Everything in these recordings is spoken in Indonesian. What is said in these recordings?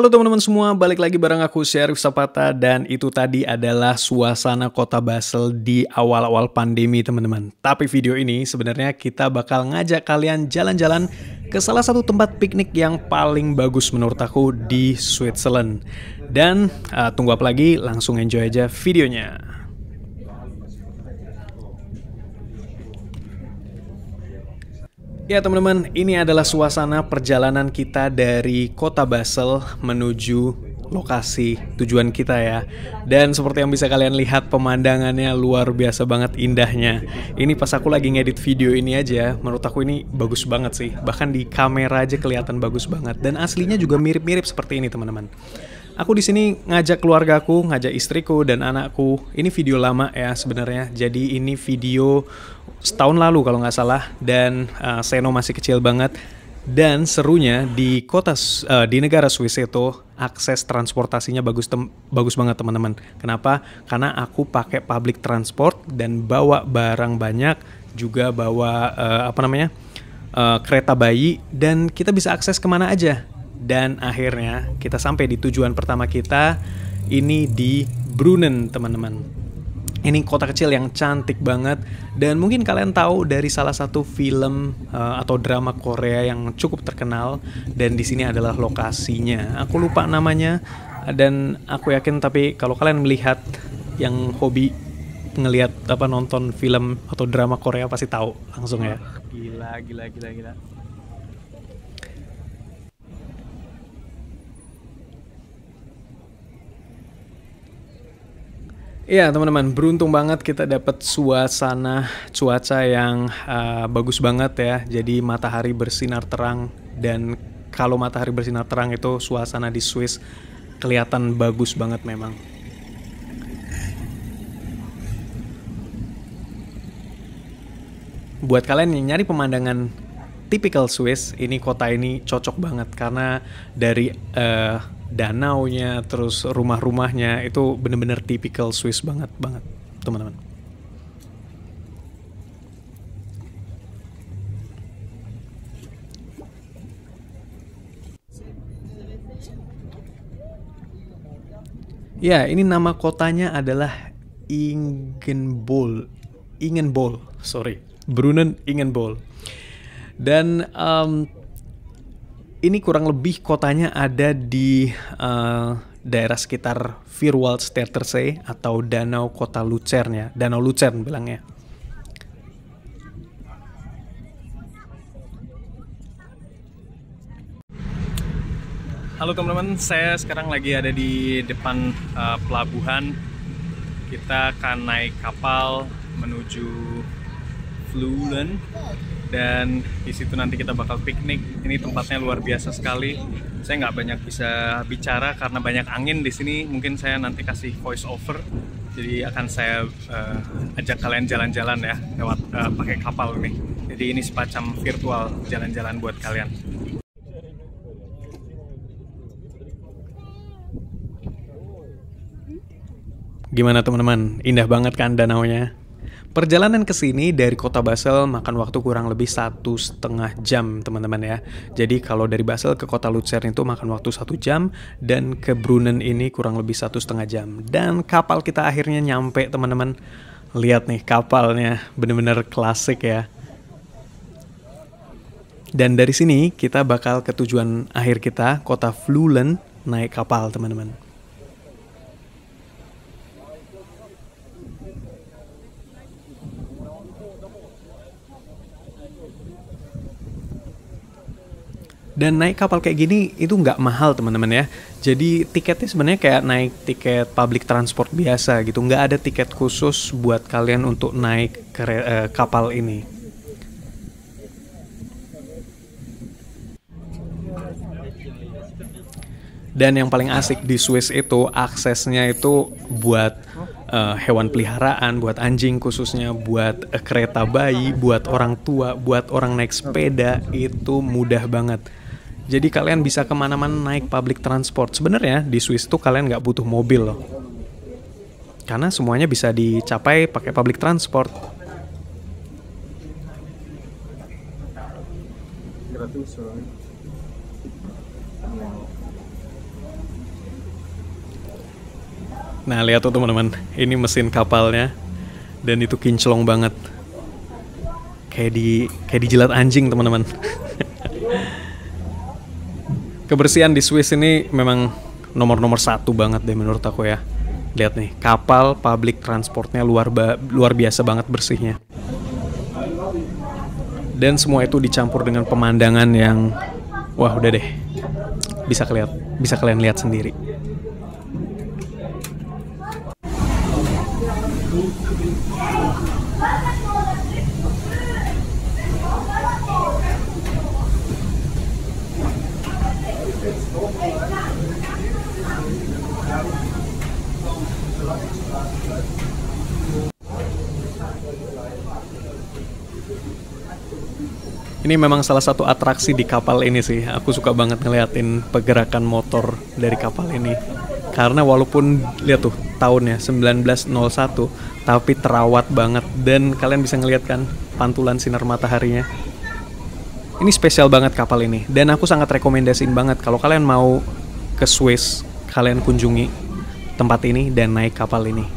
Halo teman-teman semua, balik lagi bareng aku Syarif Sapata dan itu tadi adalah suasana kota Basel di awal-awal pandemi teman-teman. Tapi video ini sebenarnya kita bakal ngajak kalian jalan-jalan ke salah satu tempat piknik yang paling bagus menurut aku di Switzerland. Dan tunggu apa lagi, langsung enjoy aja videonya. Ya teman-teman, ini adalah suasana perjalanan kita dari kota Basel menuju lokasi tujuan kita ya. Dan seperti yang bisa kalian lihat, pemandangannya luar biasa banget indahnya. Ini pas aku lagi ngedit video ini aja, menurut aku ini bagus banget sih. Bahkan di kamera aja kelihatan bagus banget. Dan aslinya juga mirip-mirip seperti ini teman-teman. Aku di sini ngajak keluargaku, ngajak istriku dan anakku. Ini video lama ya sebenarnya. Jadi ini video setahun lalu kalau nggak salah. Dan Seno masih kecil banget. Dan serunya di di negara Swiss itu akses transportasinya bagus banget teman-teman. Kenapa? Karena aku pakai public transport dan bawa barang banyak, juga bawa kereta bayi, dan kita bisa akses kemana aja. Dan akhirnya kita sampai di tujuan pertama kita, ini di Brunnen teman-teman. Ini kota kecil yang cantik banget dan mungkin kalian tahu dari salah satu film atau drama Korea yang cukup terkenal, dan di sini adalah lokasinya. Aku lupa namanya dan aku yakin, tapi kalau kalian melihat yang hobi ngelihat nonton film atau drama Korea pasti tahu langsung ya. Gila. Iya teman-teman, beruntung banget kita dapat suasana cuaca yang bagus banget ya. Jadi matahari bersinar terang, dan kalau matahari bersinar terang itu suasana di Swiss kelihatan bagus banget memang. Buat kalian yang nyari pemandangan typical Swiss, ini kota ini cocok banget karena dari danaunya, terus rumah-rumahnya itu bener-bener typical Swiss banget teman-teman. Ya, ini nama kotanya adalah Ingenbol, sorry, Brunnen Ingenbol. Dan ini kurang lebih kotanya ada di daerah sekitar Vierwaldstättersee atau Danau Kota Luzern ya, Danau Luzern bilangnya. Halo teman-teman, saya sekarang lagi ada di depan pelabuhan. Kita akan naik kapal menuju Vlulen. Dan di situ nanti kita bakal piknik. Ini tempatnya luar biasa sekali. Saya nggak banyak bisa bicara karena banyak angin di sini. Mungkin saya nanti kasih voice over. Jadi akan saya ajak kalian jalan-jalan ya lewat pakai kapal nih. Jadi ini semacam virtual jalan-jalan buat kalian. Gimana teman-teman? Indah banget kan danaunya? Perjalanan ke sini dari kota Basel makan waktu kurang lebih 1,5 jam teman-teman ya. Jadi kalau dari Basel ke kota Luzern itu makan waktu 1 jam, dan ke Brunnen ini kurang lebih 1,5 jam. Dan kapal kita akhirnya nyampe teman-teman. Lihat nih kapalnya, bener-bener klasik ya. Dan dari sini kita bakal ke tujuan akhir kita, kota Vlulen, naik kapal teman-teman. Dan naik kapal kayak gini itu nggak mahal teman-teman ya. Jadi tiketnya sebenarnya kayak naik tiket public transport biasa gitu. Nggak ada tiket khusus buat kalian untuk naik kapal ini. Dan yang paling asik di Swiss itu aksesnya itu buat hewan peliharaan, buat anjing khususnya, buat kereta bayi, buat orang tua, buat orang naik sepeda, itu mudah banget. Jadi kalian bisa kemana-mana naik public transport. Sebenarnya di Swiss tuh kalian nggak butuh mobil loh. Karena semuanya bisa dicapai pakai public transport. Nah, lihat tuh teman-teman, ini mesin kapalnya dan itu kinclong banget. Kayak dijilat anjing, teman-teman. Kebersihan di Swiss ini memang nomor satu banget deh menurut aku ya. Lihat nih, kapal public transportnya luar biasa banget bersihnya. Dan semua itu dicampur dengan pemandangan yang wah, udah deh. Bisa kalian lihat sendiri. Ini memang salah satu atraksi di kapal ini sih. Aku suka banget ngeliatin pergerakan motor dari kapal ini. Karena walaupun lihat tuh tahunnya 1901, tapi terawat banget dan kalian bisa ngeliat kan pantulan sinar mataharinya. Ini spesial banget kapal ini dan aku sangat rekomendasiin banget kalau kalian mau ke Swiss, kalian kunjungi tempat ini dan naik kapal ini.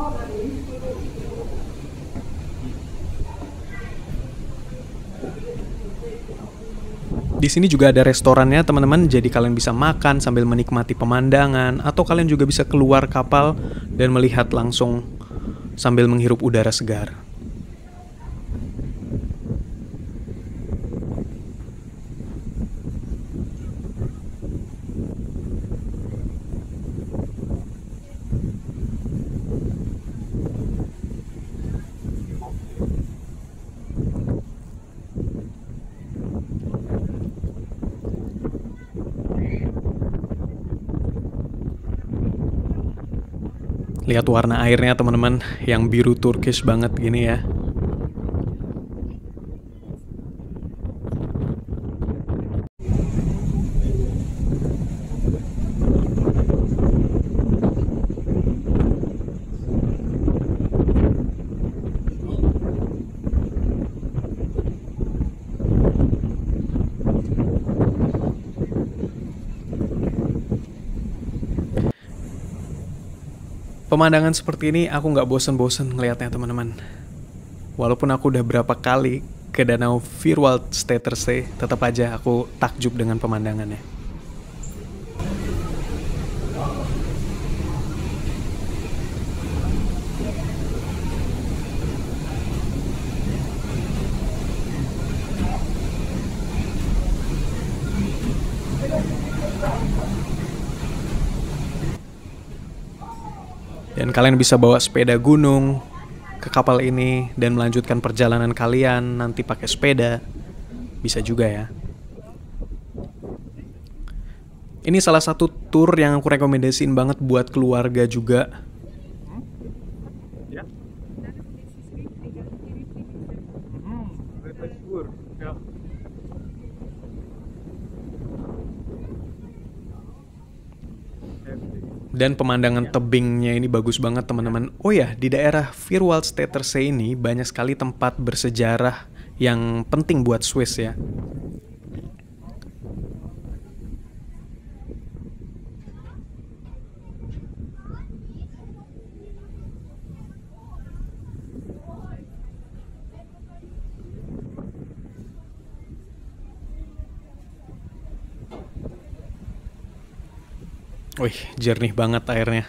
Di sini juga ada restorannya teman-teman, jadi kalian bisa makan sambil menikmati pemandangan atau kalian juga bisa keluar kapal dan melihat langsung sambil menghirup udara segar. Lihat warna airnya teman-teman, yang biru turkish banget gini ya. Pemandangan seperti ini aku nggak bosen-bosen ngelihatnya teman-teman. Walaupun aku udah berapa kali ke Danau Vierwaldstättersee, tetap aja aku takjub dengan pemandangannya. Dan kalian bisa bawa sepeda gunung ke kapal ini dan melanjutkan perjalanan kalian nanti pakai sepeda. Bisa juga ya. Ini salah satu tour yang aku rekomendasiin banget buat keluarga juga. Dan pemandangan tebingnya ini bagus banget teman-teman. Oh ya, di daerah Vierwaldstättersee ini banyak sekali tempat bersejarah yang penting buat Swiss ya. Wih, jernih banget airnya.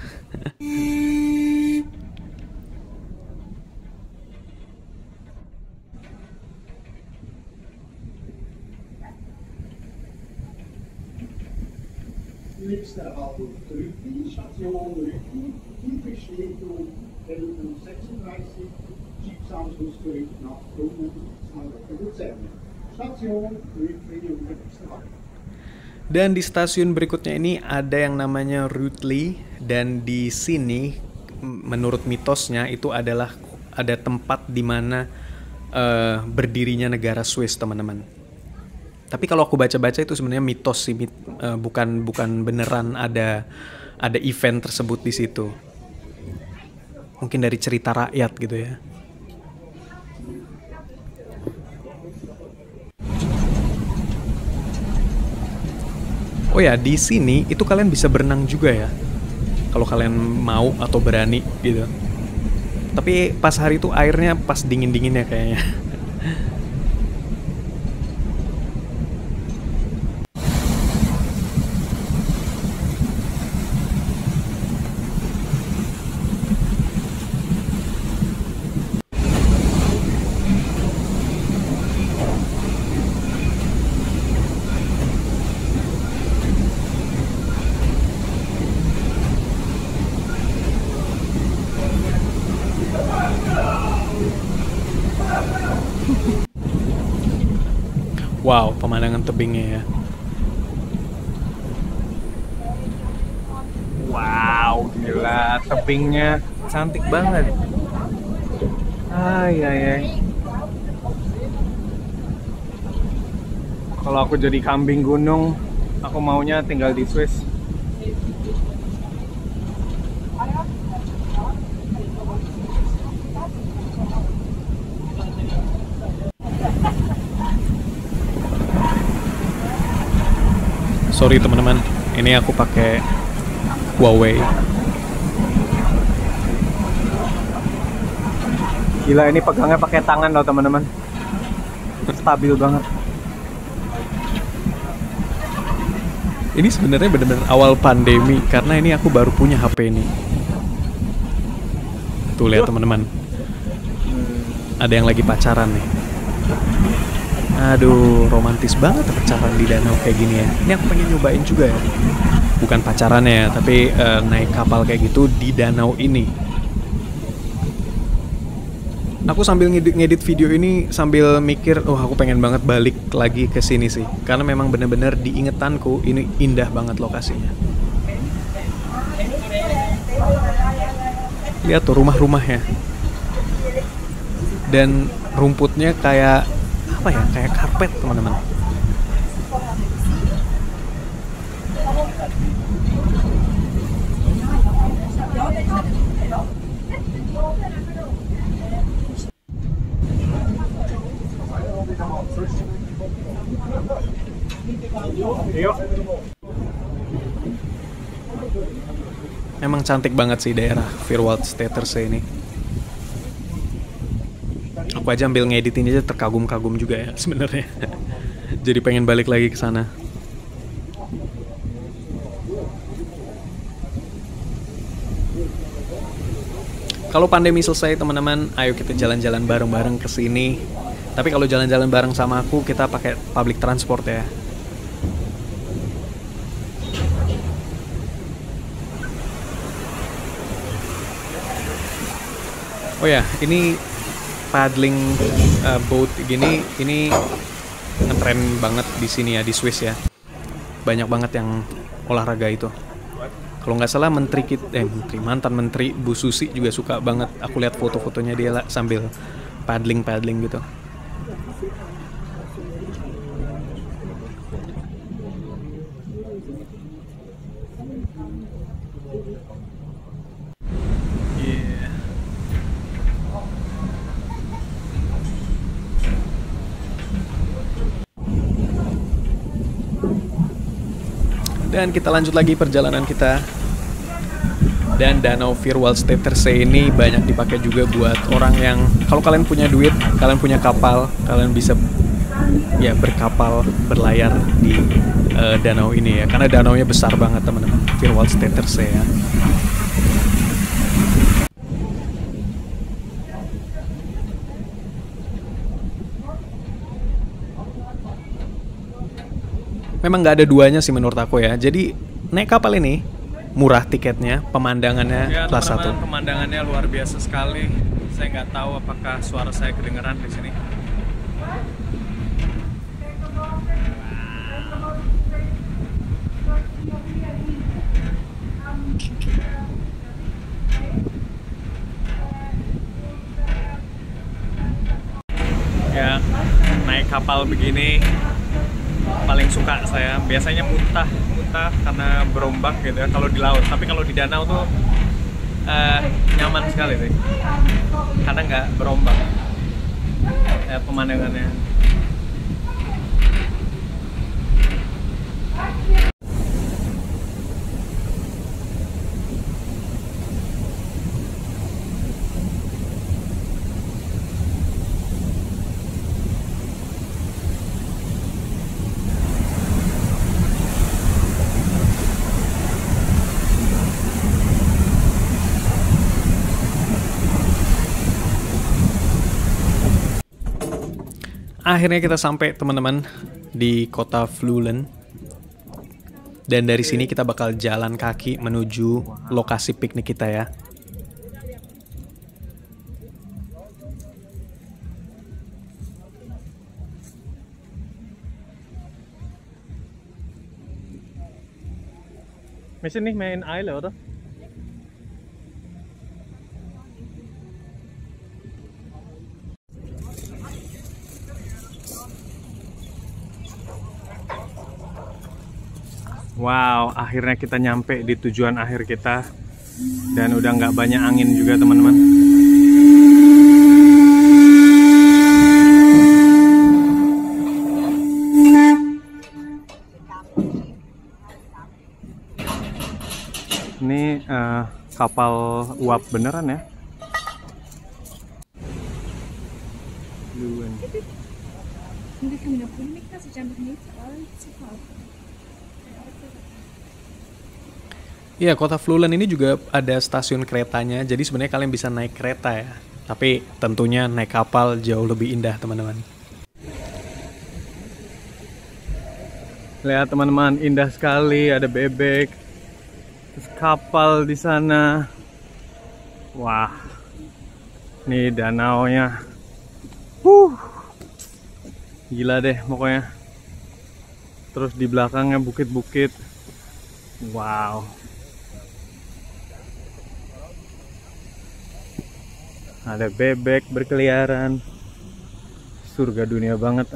Nächste Halt Rütli, Station Rütli. Hier besteht um 11:36 Schiffsanschluss zurück nach Brummen, Luzern. Station Rütli und nächste Halt. Dan di stasiun berikutnya ini ada yang namanya Rütli, dan di sini menurut mitosnya itu adalah ada tempat di mana berdirinya negara Swiss, teman-teman. Tapi kalau aku baca-baca itu sebenarnya mitos sih, bukan beneran ada event tersebut di situ. Mungkin dari cerita rakyat gitu ya. Oh ya, di sini itu kalian bisa berenang juga ya. kalau kalian mau atau berani gitu. Tapi pas hari itu airnya pas dingin-dinginnya kayaknya. Wow, pemandangan tebingnya ya. Wow, gila, tebingnya cantik banget. Ay, ay, ay. Kalau aku jadi kambing gunung, aku maunya tinggal di Swiss. Sorry teman-teman, ini aku pakai Huawei. Gila, ini pegangnya pakai tangan loh teman-teman. Stabil banget. Ini sebenarnya benar-benar awal pandemi karena ini aku baru punya HP ini. Tuh lihat teman-teman. Ada yang lagi pacaran nih. Aduh, romantis banget pacaran di danau kayak gini ya. Ini aku pengen nyobain juga ya. Bukan pacarannya ya, tapi naik kapal kayak gitu di danau ini. Aku sambil ngedit video ini sambil mikir, oh aku pengen banget balik lagi ke sini sih. Karena memang bener-bener di ingetanku ini indah banget lokasinya. Lihat tuh rumah-rumahnya. Dan rumputnya kayak apa ya? Kayak karpet, teman-teman. Yuk. Emang cantik banget sih daerah Vierwoudstetersee ini. Aku aja ambil ngeditin aja terkagum-kagum juga ya sebenarnya. Jadi pengen balik lagi ke sana. Kalau pandemi selesai teman-teman, ayo kita jalan-jalan bareng-bareng ke sini. Tapi kalau jalan-jalan bareng sama aku, kita pakai public transport ya. Oh ya, ini paddling boat gini, ini ngetren banget di sini ya, di Swiss ya. Banyak banget yang olahraga itu. Kalau nggak salah mantan menteri Bu Susi juga suka banget. Aku lihat foto-fotonya dia sambil paddling gitu. Dan kita lanjut lagi perjalanan kita. Dan danau Vierwoudstetersee ini banyak dipakai juga buat orang yang, kalau kalian punya duit, kalian punya kapal, kalian bisa ya berkapal, berlayar di danau ini ya. Karena danaunya besar banget teman-teman, Vierwoudstetersee ya. Memang nggak ada duanya sih menurut aku ya. Jadi naik kapal ini murah tiketnya, pemandangannya ya, kelas 1. Pemandangannya luar biasa sekali. Saya nggak tahu apakah suara saya kedengeran di sini. Ya, naik kapal begini paling suka saya. Biasanya muntah karena berombak gitu ya kalau di laut, tapi kalau di danau tuh nyaman sekali sih karena nggak berombak. Lihat pemandangannya. Akhirnya kita sampai teman-teman di kota Flulen. Dan dari sini kita bakal jalan kaki menuju lokasi piknik kita ya. Mesin nih main air loh tuh. Wow, akhirnya kita nyampe di tujuan akhir kita. Dan udah nggak banyak angin juga teman-teman. Ini kapal uap beneran ya. Iya, kota Flulen ini juga ada stasiun keretanya, jadi sebenarnya kalian bisa naik kereta ya. Tapi tentunya naik kapal jauh lebih indah teman-teman. Lihat teman-teman, indah sekali, ada bebek, terus kapal di sana. Wah, ini danaunya. Gila deh pokoknya. Terus di belakangnya bukit-bukit. Wow. Ada bebek berkeliaran. Surga dunia banget.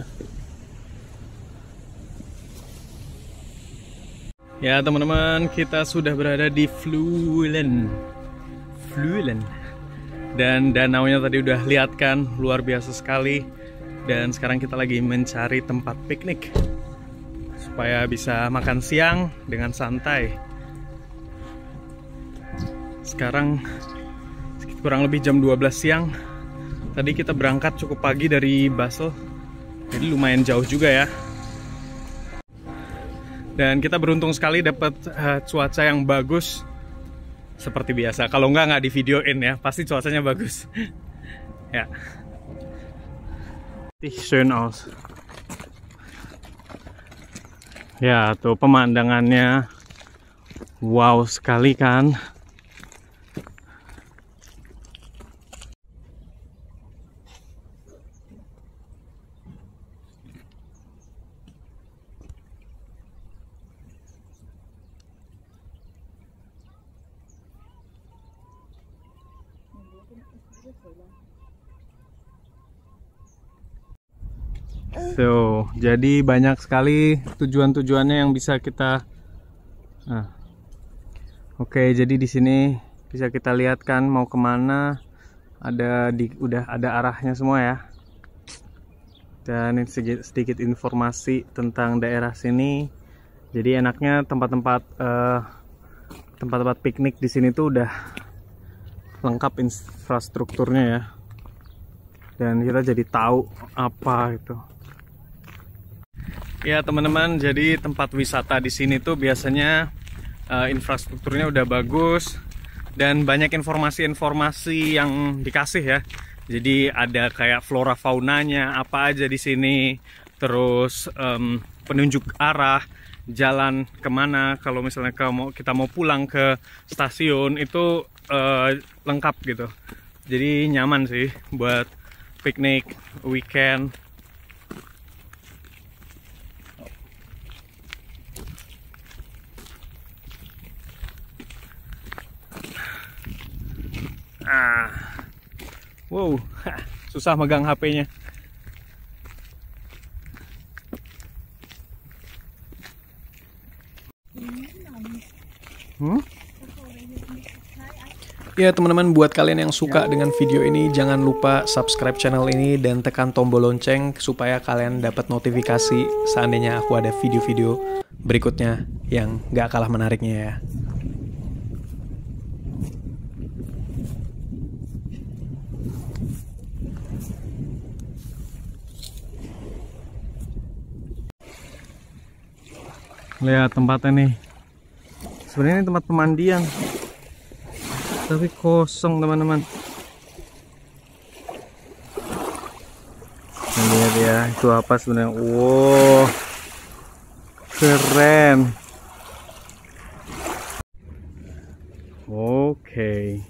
Ya teman-teman, kita sudah berada di Flulen. Dan danaunya tadi udah lihat kan, luar biasa sekali. Dan sekarang kita lagi mencari tempat piknik supaya bisa makan siang dengan santai. Sekarang kurang lebih jam 12 siang. Tadi kita berangkat cukup pagi dari Basel, jadi lumayan jauh juga ya. Dan kita beruntung sekali dapat cuaca yang bagus seperti biasa. Kalau nggak di videoin ya, pasti cuacanya bagus. Ya. Schön aus. Ya, tuh pemandangannya wow sekali kan. Tuh, jadi banyak sekali tujuan-tujuannya yang bisa kita. Oke, jadi di sini bisa kita lihat kan mau kemana. Udah ada arahnya semua ya. Dan ini sedikit informasi tentang daerah sini. Jadi enaknya tempat-tempat piknik di sini tuh udah lengkap infrastrukturnya ya. Dan kita jadi tahu apa itu. Ya teman-teman, jadi tempat wisata di sini tuh biasanya infrastrukturnya udah bagus dan banyak informasi-informasi yang dikasih ya. Jadi ada kayak flora faunanya apa aja di sini, terus penunjuk arah jalan kemana kalau misalnya kita mau pulang ke stasiun itu lengkap gitu. Jadi nyaman sih buat piknik weekend. Wow, susah megang HP-nya. Ya teman-teman, buat kalian yang suka dengan video ini, jangan lupa subscribe channel ini dan tekan tombol lonceng supaya kalian dapat notifikasi seandainya aku ada video-video berikutnya yang gak kalah menariknya ya. Lihat tempatnya nih. Sebenarnya ini tempat pemandian, tapi kosong teman-teman. Lihat lihat ya, itu apa sebenarnya? Wow, keren. Oke,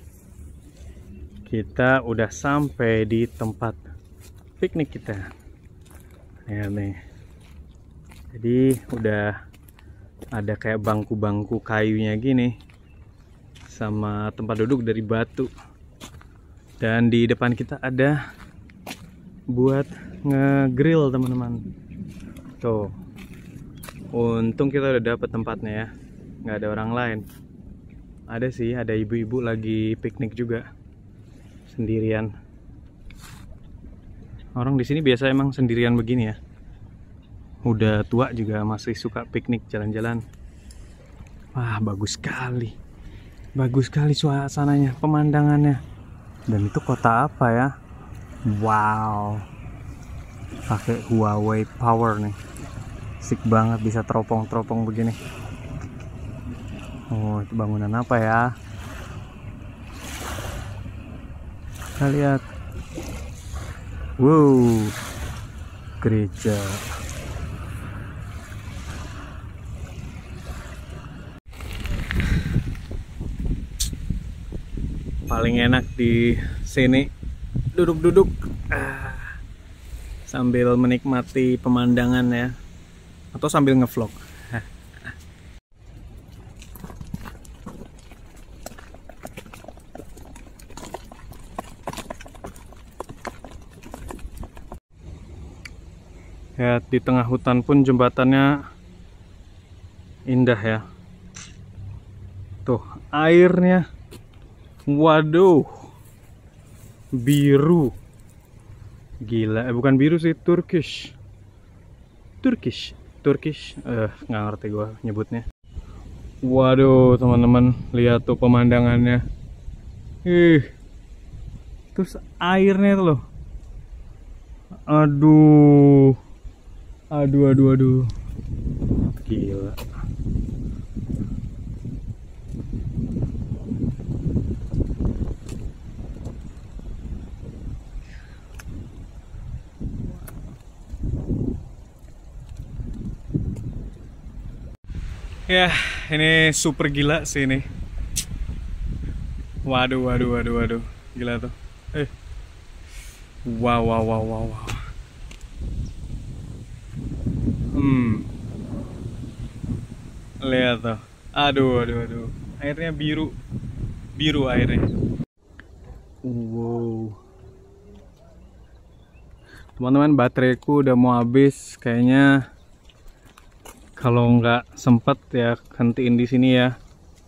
kita udah sampai di tempat piknik kita. Ya nih, jadi udah ada kayak bangku-bangku kayunya gini, sama tempat duduk dari batu. Dan di depan kita ada buat nge-grill teman-teman. Tuh, untung kita udah dapet tempatnya ya, nggak ada orang lain. Ada sih, ada ibu-ibu lagi piknik juga sendirian. Orang di sini biasa emang sendirian begini ya. Udah tua juga masih suka piknik jalan-jalan. Wah, bagus sekali. Bagus sekali suasananya, pemandangannya. Dan itu kota apa ya? Wow. Pakai Huawei Power nih. Asik banget bisa teropong-teropong begini. Oh, itu bangunan apa ya? Kita lihat. Wow, gereja. Paling enak di sini duduk-duduk sambil menikmati pemandangan ya, atau sambil ngevlog. Ya, di tengah hutan pun jembatannya indah ya. Tuh, airnya. Waduh. Biru. Gila, bukan biru sih, Turkish. Nggak ngerti gua nyebutnya. Waduh, teman-teman, lihat tuh pemandangannya. Terus airnya tuh loh. Aduh. Aduh. Gila. Ya, ini super gila sih ini. Waduh. Gila tuh. Wow. Lihat tuh. Aduh. Airnya biru airnya. Wow. Teman-teman, bateraiku udah mau habis. Kayaknya kalau nggak sempet ya hentiin di sini ya.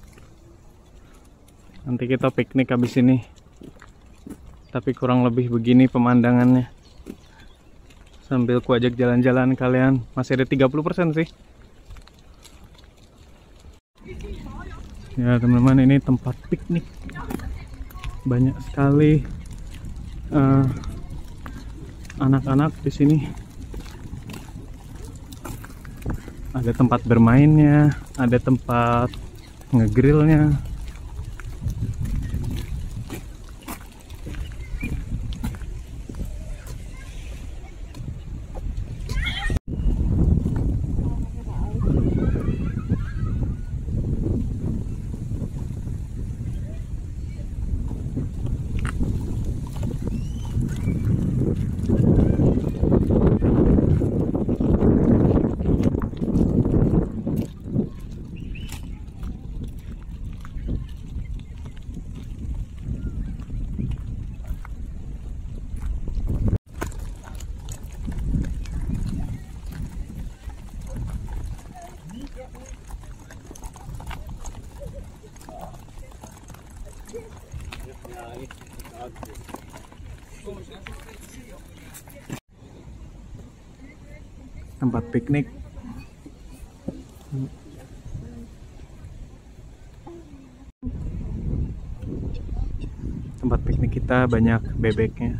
Nanti kita piknik habis ini. Tapi kurang lebih begini pemandangannya. Sambil ku ajak jalan-jalan kalian. Masih ada 30% sih. Ya teman-teman, ini tempat piknik. Banyak sekali anak-anak di sini. Ada tempat bermainnya, ada tempat ngegrillnya. Tempat piknik. Tempat piknik kita banyak bebeknya.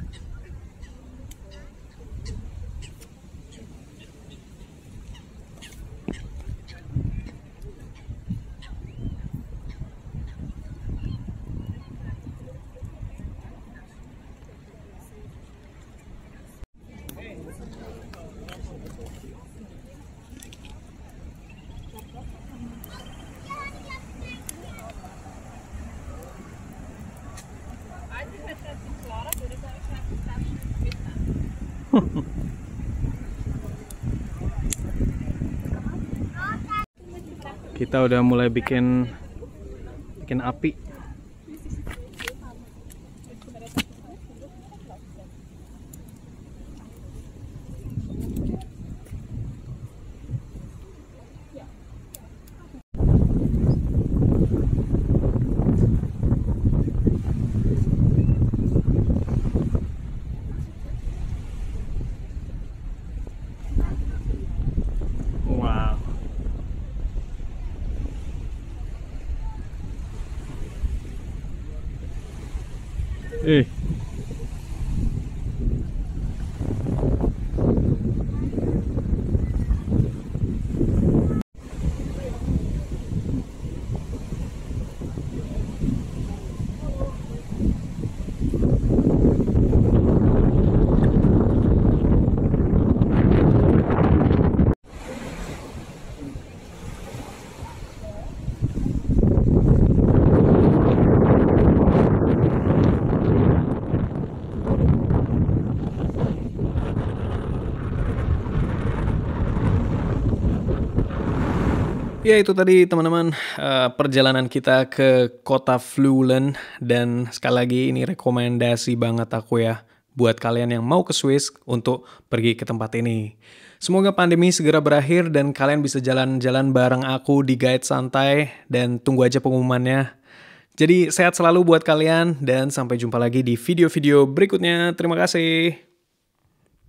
Kita udah mulai bikin api. Wow. Ya itu tadi teman-teman perjalanan kita ke kota Vleulen, dan sekali lagi ini rekomendasi banget aku ya buat kalian yang mau ke Swiss untuk pergi ke tempat ini. Semoga pandemi segera berakhir dan kalian bisa jalan-jalan bareng aku di Guide Santai, dan tunggu aja pengumumannya. Jadi sehat selalu buat kalian dan sampai jumpa lagi di video-video berikutnya. Terima kasih.